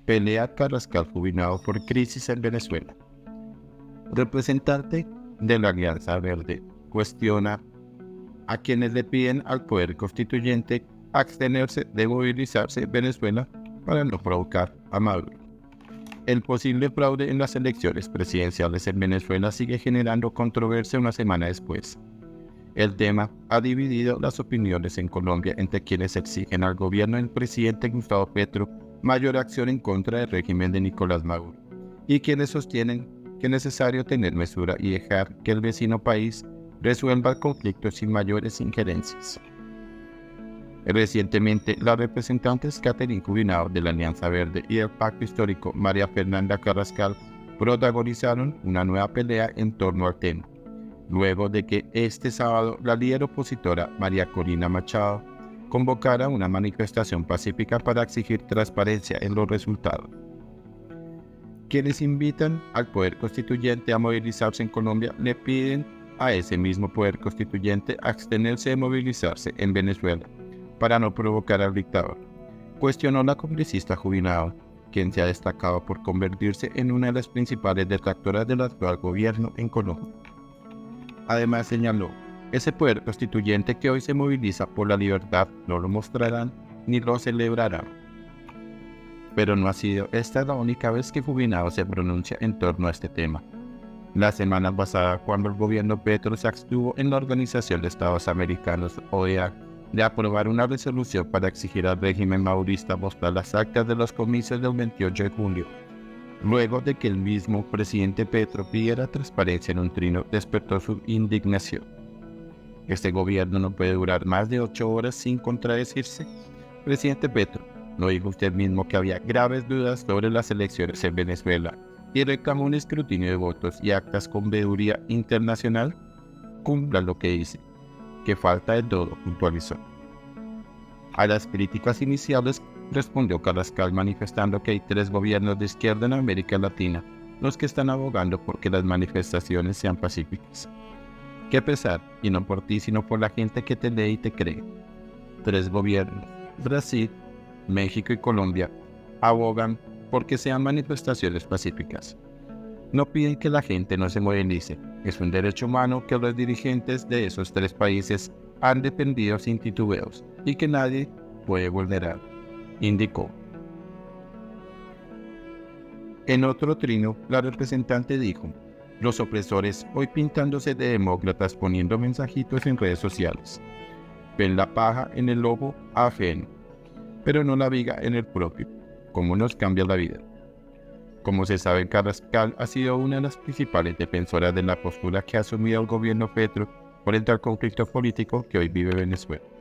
Pelea Carrascal jubilado por crisis en Venezuela. Representante de la Alianza Verde cuestiona a quienes le piden al Poder Constituyente abstenerse de movilizarse en Venezuela para no provocar a Maduro. El posible fraude en las elecciones presidenciales en Venezuela sigue generando controversia una semana después. El tema ha dividido las opiniones en Colombia entre quienes exigen al gobierno del presidente Gustavo Petro mayor acción en contra del régimen de Nicolás Maduro y quienes sostienen que es necesario tener mesura y dejar que el vecino país resuelva el conflicto sin mayores injerencias. Recientemente, las representantes Catherine Cubinao de la Alianza Verde y del Pacto Histórico María Fernanda Carrascal protagonizaron una nueva pelea en torno al tema, luego de que este sábado la líder opositora María Corina Machado convocara una manifestación pacífica para exigir transparencia en los resultados. Quienes invitan al Poder Constituyente a movilizarse en Colombia le piden a ese mismo Poder Constituyente abstenerse de movilizarse en Venezuela para no provocar al dictador, cuestionó la congresista Cubinao, quien se ha destacado por convertirse en una de las principales detractoras del actual gobierno en Colombia. Además señaló, ese Poder Constituyente que hoy se moviliza por la libertad no lo mostrarán ni lo celebrarán. Pero no ha sido esta la única vez que Cubinao se pronuncia en torno a este tema. La semana pasada, cuando el gobierno Petro se abstuvo en la Organización de Estados Americanos, OEA, de aprobar una resolución para exigir al régimen maurista mostrar las actas de los comicios del 28 de julio, luego de que el mismo presidente Petro pidiera transparencia en un trino, despertó su indignación. ¿Este gobierno no puede durar más de 8 horas sin contradecirse? Presidente Petro, ¿no dijo usted mismo que había graves dudas sobre las elecciones en Venezuela y reclamó un escrutinio de votos y actas con veeduría internacional? Cumpla lo que dice, que falta de todo, puntualizó. A las críticas iniciales respondió Carrascal manifestando que hay 3 gobiernos de izquierda en América Latina los que están abogando por que las manifestaciones sean pacíficas. Qué pesar, y no por ti sino por la gente que te lee y te cree. 3 gobiernos, Brasil, México y Colombia, abogan por que sean manifestaciones pacíficas. No piden que la gente no se movilice, es un derecho humano que los dirigentes de esos 3 países han defendido sin titubeos y que nadie puede vulnerar, indicó. En otro trino, la representante dijo, los opresores hoy pintándose de demócratas poniendo mensajitos en redes sociales. Ven la paja en el lobo ajeno, pero no la viga en el propio. ¿Cómo nos cambia la vida? Como se sabe, Carrascal ha sido una de las principales defensoras de la postura que ha asumido el gobierno Petro frente al conflicto político que hoy vive Venezuela.